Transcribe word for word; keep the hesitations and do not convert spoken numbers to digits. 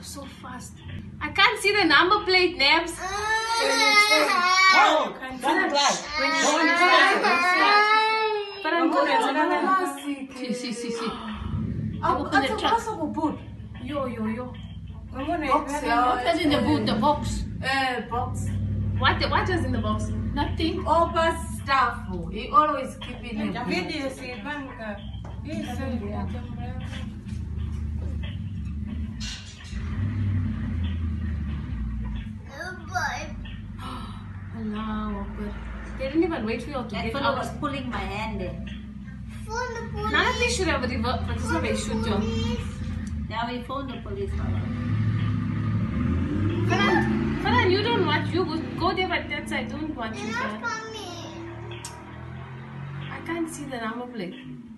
so fast. I can't see the number plate, Nebs. Oh, don't fly. When you But I'm good at it. See, see, see, see. Oh, Open the that's a truck. possible boot. Yo, yo, yo. Box, What is in the boot? The box. Uh, box. What? The, what was in the box? Nothing. Over stuff. He always keep it in the Video si banka. Allah Akbar. They didn't even wait for you all to That get fellow out. was pulling my hand there. None of these should have a revert, but this is how they should do. Now we phoned the police. Farhan, Farhan, you don't watch. You go, go there at that side. Don't watch you there. I can't see the number plate.